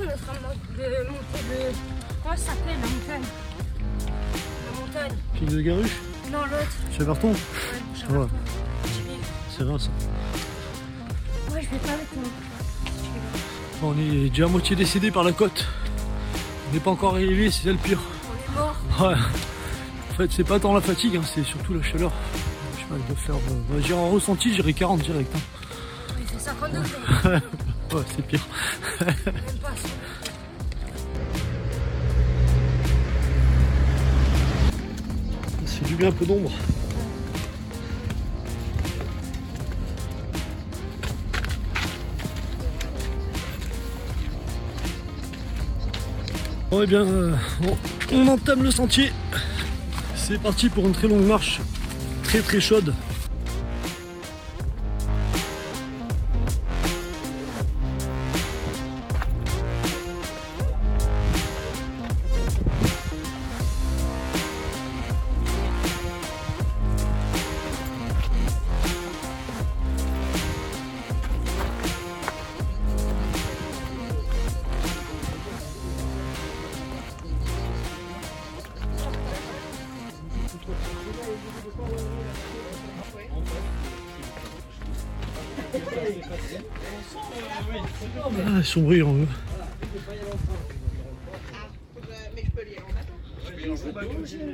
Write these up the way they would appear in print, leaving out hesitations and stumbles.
on est en train de monter le... Comment ça s'appelle la montagne? La montagne. Pic de Garuche? Non, l'autre. Chavarton? Ouais, Chavarton. Ouais. C'est vrai ça. Ouais, je vais pas avec moi. On est déjà à moitié décédé par la côte. On n'est pas encore arrivé, c'est ça le pire. On est mort. Ouais. En fait, c'est pas tant la fatigue, hein, c'est surtout la chaleur. Je sais pas, je dois faire. J'ai en ressenti, j'irai 40 direct. Hein. Il fait 50 degrés. Ouais, c'est pire. Même pas. Ça fait du bien un peu d'ombre. Bon, eh bien, on entame le sentier. C'est parti pour une très longue marche, très très chaude. Ah, ils sont brillants eux. Mais je peux lire en bateau.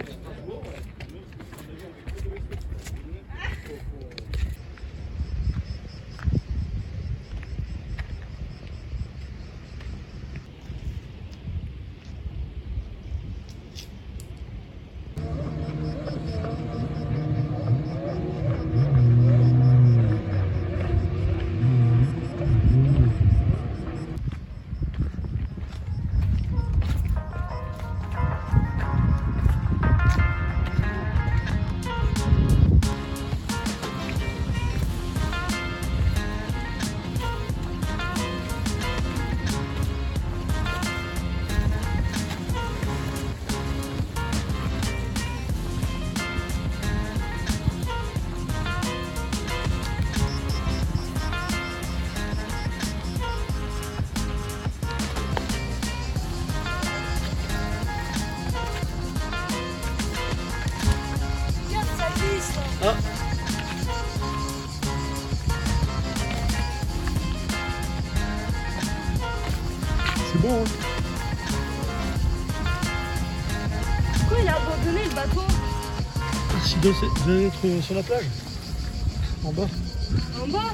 Ah. C'est bon, hein. Pourquoi il a abandonné le bateau? Il doit être sur la plage. En bas. En bas?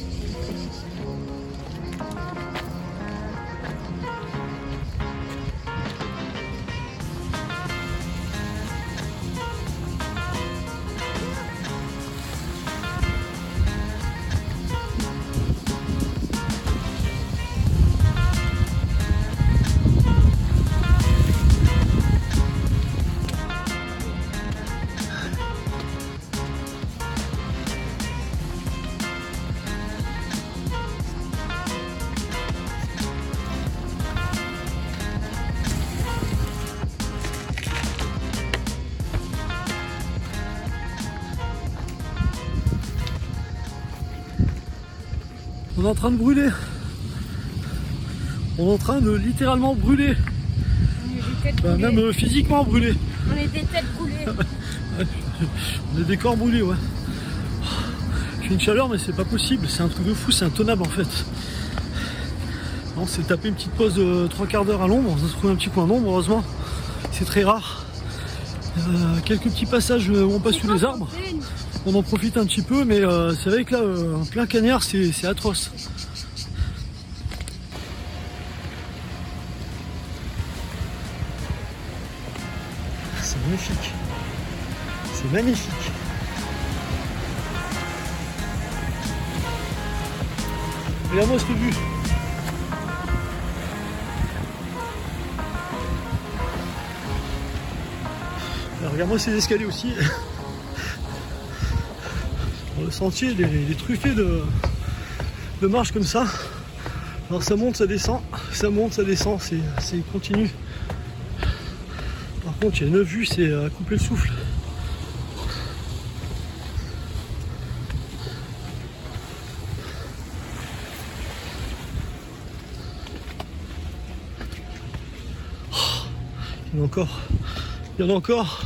On est en train de brûler. On est en train de littéralement brûler. On est des têtes brûlées. Même physiquement brûler. On est des têtes brûlées. On est des corps brûlés, ouais. J'ai une chaleur, mais c'est pas possible. C'est un truc de fou, c'est intenable en fait. On s'est tapé une petite pause de 3 quarts d'heure à l'ombre. On a trouvé un petit coin d'ombre, heureusement. C'est très rare. Quelques petits passages où on passe sous les arbres. On en profite un petit peu, mais c'est vrai que là, en plein cagnard, c'est atroce. C'est magnifique. C'est magnifique. Regarde-moi cette vue. Alors, regarde-moi ces escaliers aussi. Le sentier il est truffé de marches comme ça. Alors ça monte, ça descend, c'est continu. Par contre il y a une vue, c'est à couper le souffle. y en a encore. Il y en a encore.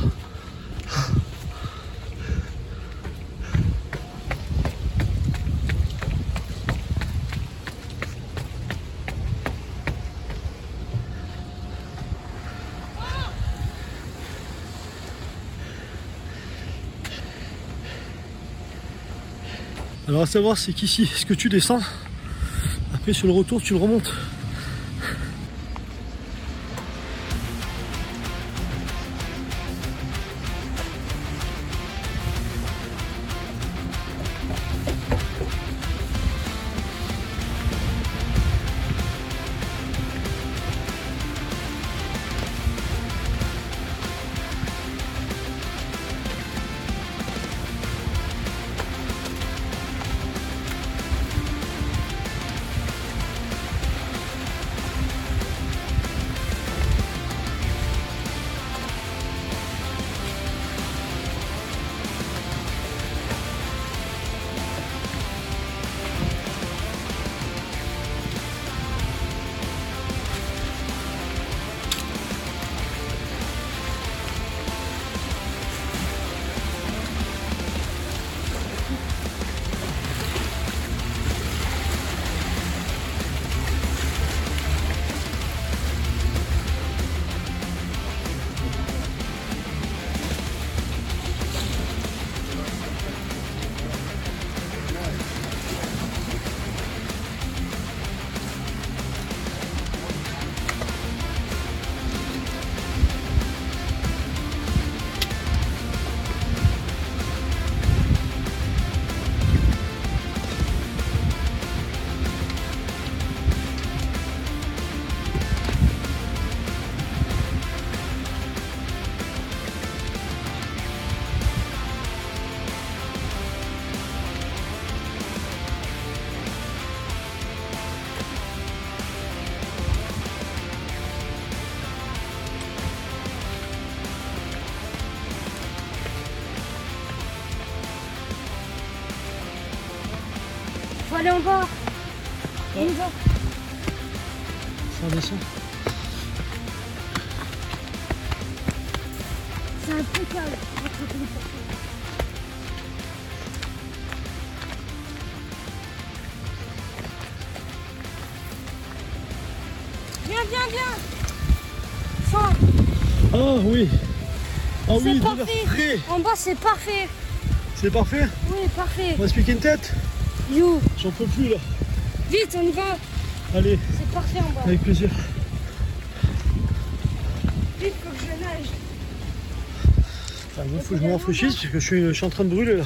Alors à savoir, c'est qu'ici, est-ce que tu descends? Après sur le retour, tu le remontes. Faut aller en bas. On y va. Ça descend. C'est impeccable. Viens, viens, viens. Fin. Ah oui. Ah oui, C'est de l'air parfait. frais. En bas, c'est parfait. C'est parfait. Oui, parfait. On va se piquer une tête. You. J'en peux plus là. Vite, on y va. Allez, C'est parfait en bas. avec plaisir. Vite, faut que je nage. Ah, moi, faut que je me rafraîchisse parce que je suis en train de brûler là.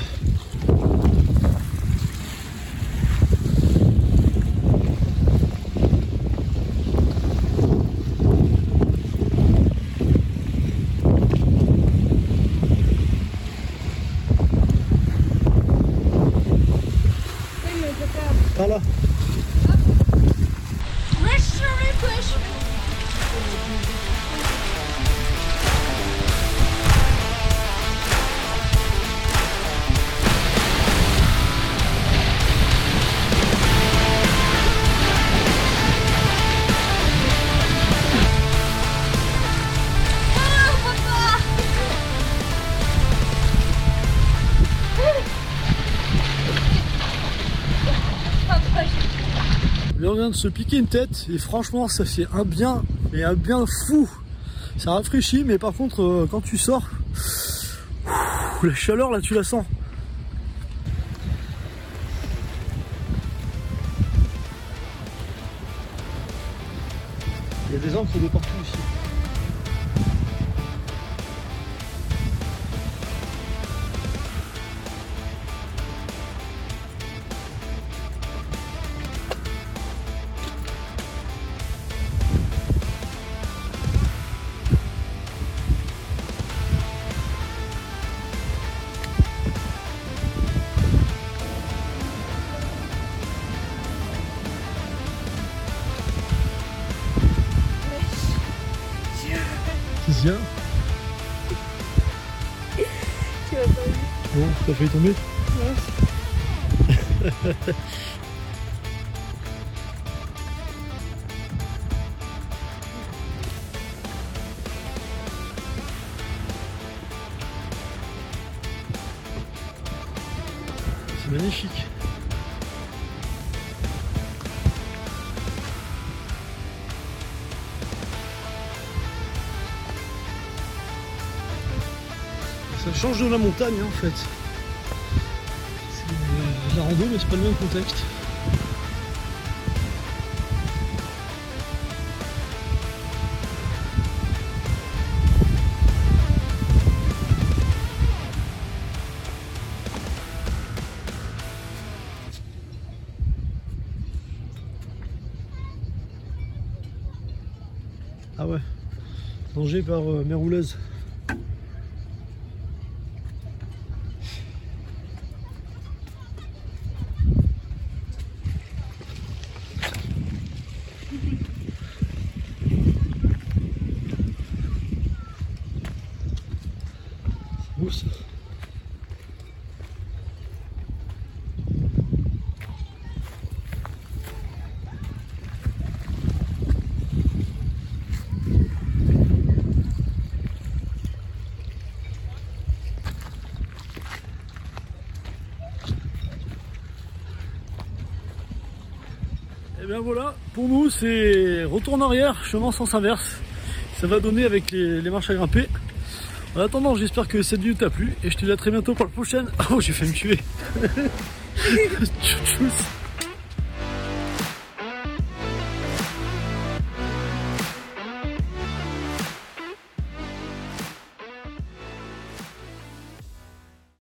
Oui, mais on peut pas. Par là. Mystery push. Là, on vient de se piquer une tête et franchement, ça fait un bien, et un bien fou. Ça rafraîchit, mais par contre, quand tu sors, la chaleur là, tu la sens. Il y a des arbres de partout ici. Tiens. Tu vas pas vu. Bon, t'as failli tomber. C'est magnifique. Ça change de la montagne hein, en fait. C'est la rando mais c'est pas le même contexte. Ah ouais, danger par mer rouleuse. C'est beau ça. Et bien voilà, pour nous c'est retour en arrière, chemin en sens inverse. Ça va donner avec les marches à grimper. En attendant, j'espère que cette vidéo t'a plu et je te dis à très bientôt pour la prochaine. Oh, j'ai fait me tuer. Tchuss.